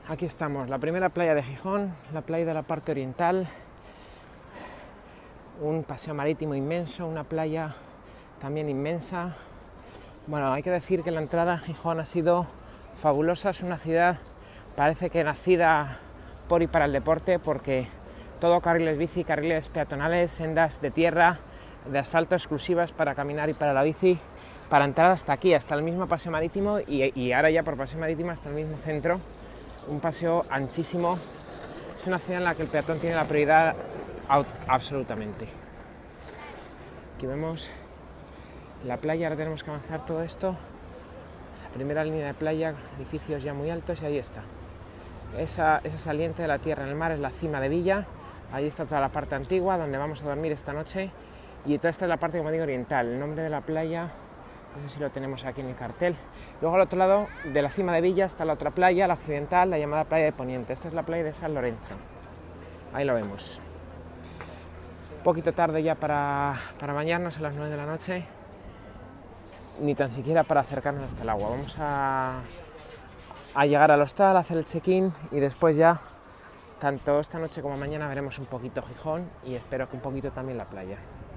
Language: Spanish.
Aquí estamos, la primera playa de Gijón, la playa de la parte oriental, un paseo marítimo inmenso, una playa también inmensa. Bueno, hay que decir que la entrada a Gijón ha sido fabulosa, es una ciudad, parece que nacida por y para el deporte, porque todo carriles bici, carriles peatonales, sendas de tierra, de asfalto exclusivas para caminar y para la bici, para entrar hasta aquí, hasta el mismo paseo marítimo y ahora ya por paseo marítimo hasta el mismo centro. Un paseo anchísimo, es una ciudad en la que el peatón tiene la prioridad absolutamente. Aquí vemos la playa, ahora tenemos que avanzar todo esto, la primera línea de playa, edificios ya muy altos y ahí está. Esa saliente de la tierra en el mar es la cima de Villa, ahí está toda la parte antigua donde vamos a dormir esta noche y toda esta es la parte, como digo, oriental. El nombre de la playa, no sé si lo tenemos aquí en el cartel. Luego al otro lado de la cima de Villa está la otra playa, la occidental, la llamada playa de Poniente. Esta es la playa de San Lorenzo, ahí lo vemos. Un poquito tarde ya para bañarnos a las 9 de la noche, ni tan siquiera para acercarnos hasta el agua. Vamos a llegar al hostal, a hacer el check-in y después ya, tanto esta noche como mañana, veremos un poquito Gijón y espero que un poquito también la playa.